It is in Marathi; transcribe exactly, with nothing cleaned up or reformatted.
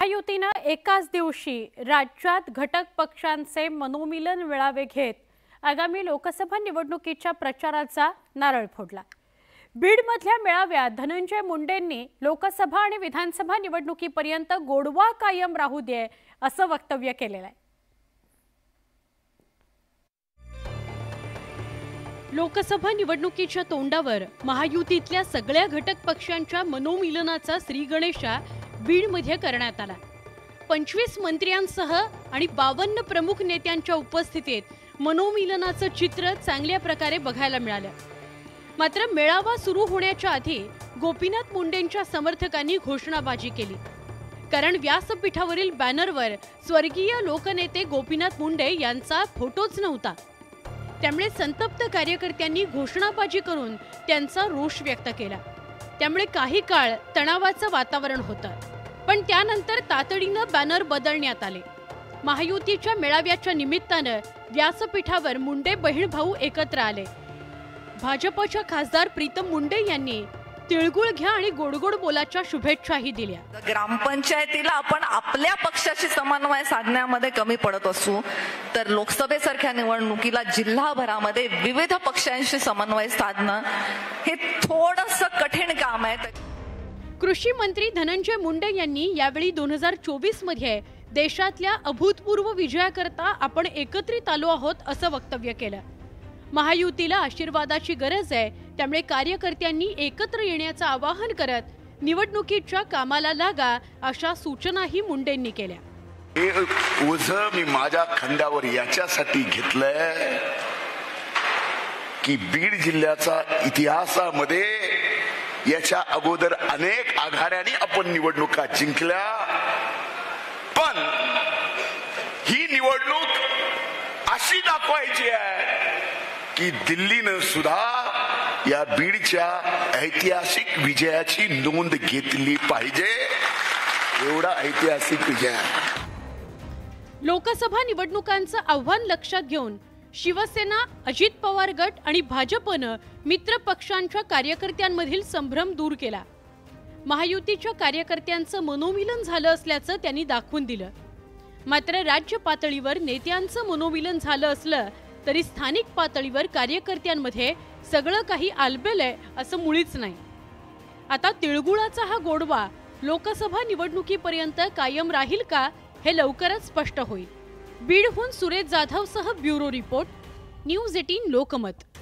महायुतीनं एकाच दिवशी राज्यात घटक पक्षांचे मनोमिलन मेळावे घेत आगामी लोकसभा निवडणुकीच्या प्रचाराचा नारळ फोडला। बीडमधल्या मेळाव्यात धनंजय मुंडेंनी लोकसभा आणि विधानसभा निवडणुकीपर्यंत गोडवा कायम राहू दे असं वक्तव्य केलेलं आहे। लोकसभा निवडणुकीच्या तोंडावर महायुतीतल्या सगळ्या घटक पक्षांच्या मनोमिलनाचा श्रीगणेशा बीडमध्ये करण्यात आला। पंचवीस मंत्र्यांसह आणि बावन्न प्रमुख नेत्यांच्या उपस्थितीत मनोमिलनाचं चित्र चांगल्या प्रकारे बघायला मिळालं। मात्र मेळावा सुरू होण्याच्या आधी गोपीनाथ मुंडेंच्या समर्थकांनी घोषणाबाजी केली, कारण व्यासपीठावरील बॅनरवर स्वर्गीय लोकनेते गोपीनाथ मुंडे यांचा फोटोच नव्हता। त्यामुळे संतप्त कार्यकर्त्यांनी घोषणाबाजी करून त्यांचा रोष व्यक्त केला। त्यामुळे काही काळ तणावाचं वातावरण होतं, पण त्यानंतर तातडीनं बॅनर बदलण्यात आले। महायुतीच्या मेळाव्याच्या निमित्तानं व्यासपीठावर मुंडे बहीण भाऊ एकत्र आले। भाजपच्या खासदार प्रीतम मुंडे यांनी तिळगुळ घ्या आणि गोडगोड बोलाच्या शुभेच्छाही दिल्या। ग्रामपंचायतीला आपण आपल्या पक्षाशी समन्वय साधण्यामध्ये कमी पडत असू, तर लोकसभेसारख्या निवडणुकीला जिल्हाभरामध्ये विविध पक्षांशी समन्वय साधणं हे थोडंसं कठीण काम आहे। कृषी मंत्री धनंजय मुंडे यांनी यावेळी दोन हजार चोवीस मध्ये देशातल्या अभूतपूर्व विजयाकरता आपण एकत्रित आलो आहोत असं वक्तव्य केलं। महायुतीला आशीर्वादाची गरज आहे, त्यामुळे कार्यकर्त्यांनी एकत्र येण्याचं आवाहन करत निवडणुकीच्या कामाला लागा अशा सूचनाही मुंडेंनी केल्या। हे ओझं मी माझ्या खांद्यावर याच्यासाठी घेतलंय की बीड जिल्ह्याचा इतिहासामध्ये याच्या अगोदर अनेक आघाड्यांनी आपण निवडणुका जिंकल्या, पण ही निवडणूक अशी दाखवायची आहे की दिल्लीनं सुद्धा या बीडच्या ऐतिहासिक विजयाची नोंद घेतली पाहिजे। एवढा ऐतिहासिक विजय आहे। लोकसभा निवडणुकांचं आव्हान लक्षात घेऊन शिवसेना, अजित पवार गट आणि भाजपनं मित्र पक्षांच्या कार्यकर्त्यांमधील संभ्रम दूर केला। महायुतीच्या कार्यकर्त्यांचं मनोमिलन झालं असल्याचं त्यांनी दाखवून दिलं। मात्र राज्य पातळीवर नेत्यांचं मनोमिलन झालं असलं तरी स्थानिक पातळीवर कार्यकर्त्यांमध्ये सगळं काही आलबेलंय असं मुळीच नाही। आता तिळगुळाचा हा गोडवा लोकसभा निवडणुकीपर्यंत कायम राहील का हे लवकरच स्पष्ट होईल। बीडहून सुरेश जाधवसह ब्युरो रिपोर्ट, न्यूज अठरा लोकमत।